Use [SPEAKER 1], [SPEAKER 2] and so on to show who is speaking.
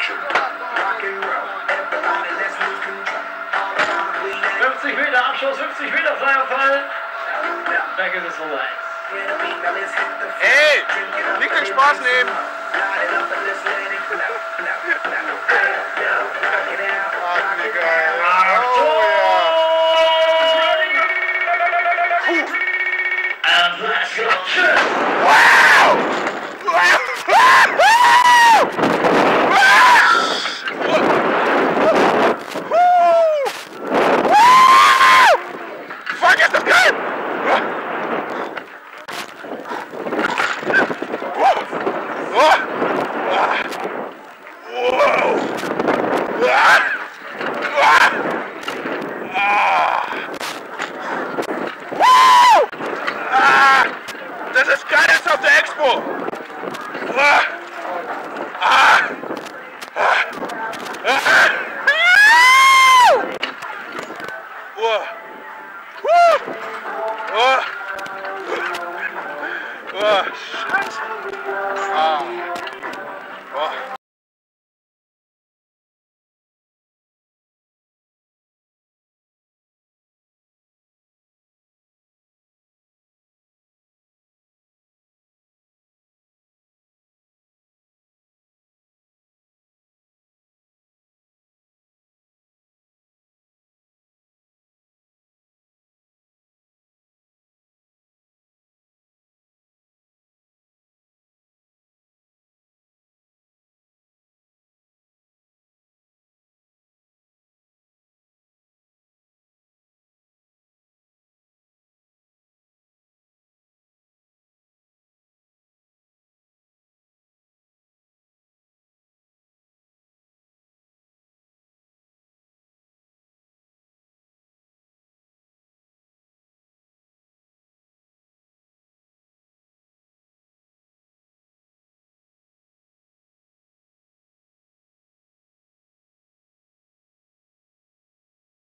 [SPEAKER 1] Meter Abschuss, 50 Meter freier Fall. Da geht es vorbei.
[SPEAKER 2] Ey, nicht den Spaß nehmen. Ach, wie geil. Oh ja. Wow! Fuck, ist das geil! Das ist geil, das ist auf der Expo! Scheiße!